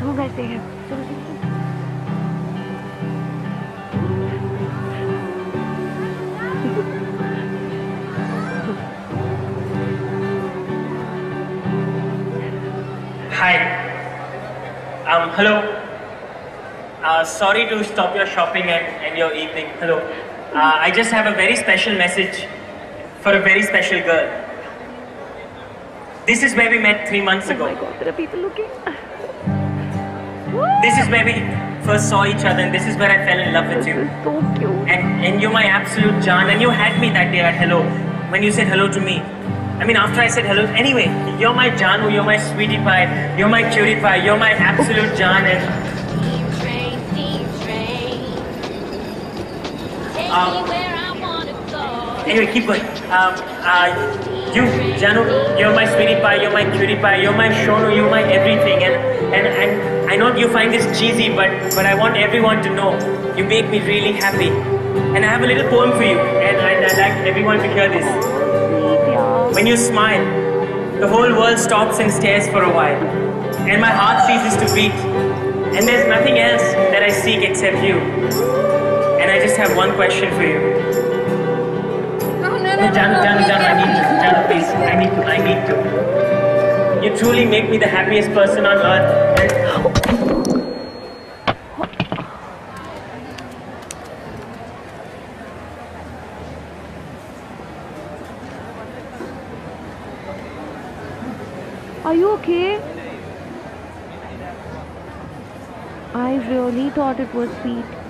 वो करते हैं। चलो Hi. Hello. Sorry to stop your shopping and your evening. Hello. I just have a very special message for a very special girl. This is where we met 3 months ago. Oh my God, there are people looking. This is where we first saw each other, and this is where I fell in love with you. This is so cute. And you're my absolute Jaan, and you had me that day at hello when you said hello to me. I mean, after I said hello, anyway, you're my Jaanu, you're my sweetie pie, you're my cutie pie, you're my absolute Jaan, and anyway, keep going. You, Janu, you're my sweetie pie, you're my cutie pie, you're my Shonu, you're my everything, and I know you find this cheesy, but I want everyone to know you make me really happy. And I have a little poem for you, and I'd like everyone to hear this. When you smile, the whole world stops and stares for a while, and my heart ceases to beat, and there's nothing else that I seek except you. And I just have one question for you. Janu, I need to. Janu, please, I need to. You truly make me the happiest person on earth. Are you okay? I really thought it was sweet.